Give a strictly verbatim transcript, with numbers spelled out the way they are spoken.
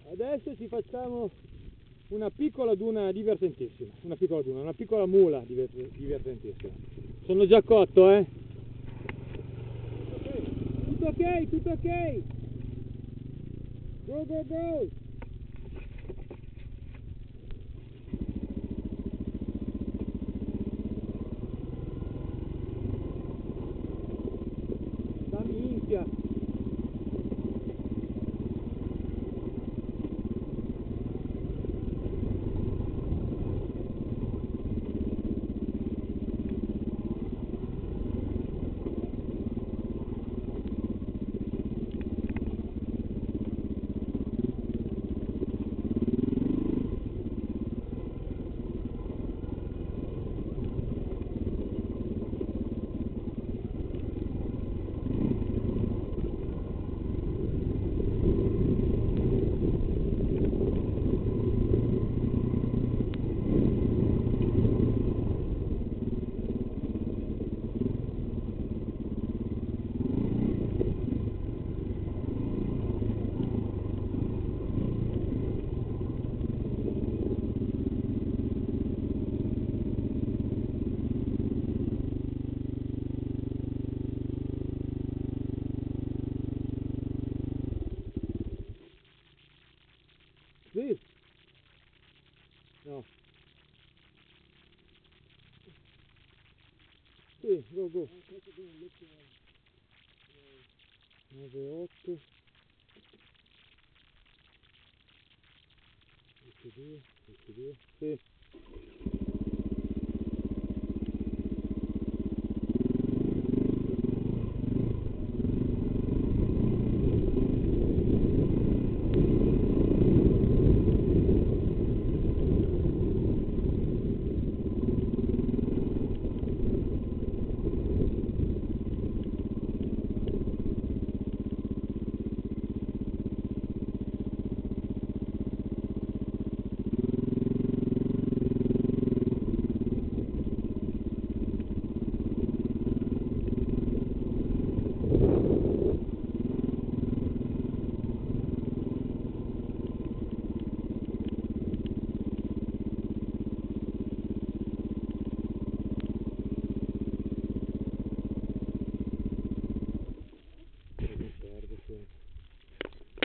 Adesso ci facciamo una piccola duna divertentissima, una piccola duna, una piccola mula divertentissima. Sono già cotto, eh? Tutto ok, tutto ok! Go, go, go! Da minchia! Sì. No. Sì, go go. nove otto. ventidue, ventidue. Sì.